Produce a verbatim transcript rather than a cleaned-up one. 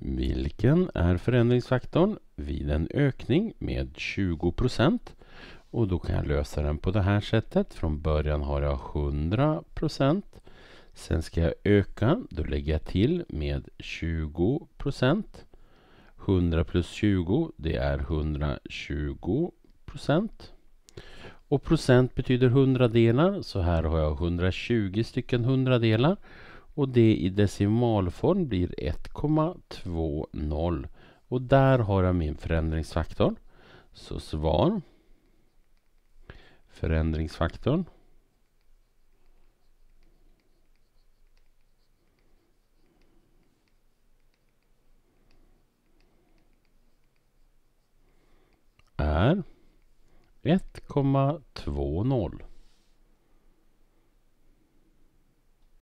Vilken är förändringsfaktorn vid en ökning med tjugo procent? Och då kan jag lösa den på det här sättet. Från början har jag hundra procent. Sen ska jag öka. Då lägger jag till med tjugo procent. hundra plus tjugo, det är hundratjugo procent. Och procent betyder hundradelar. Så här har jag hundratjugo stycken hundradelar. Och det i decimalform blir ett komma tvåtio. Och där har jag min förändringsfaktor. Så svar. Förändringsfaktorn är ett komma tvåtio.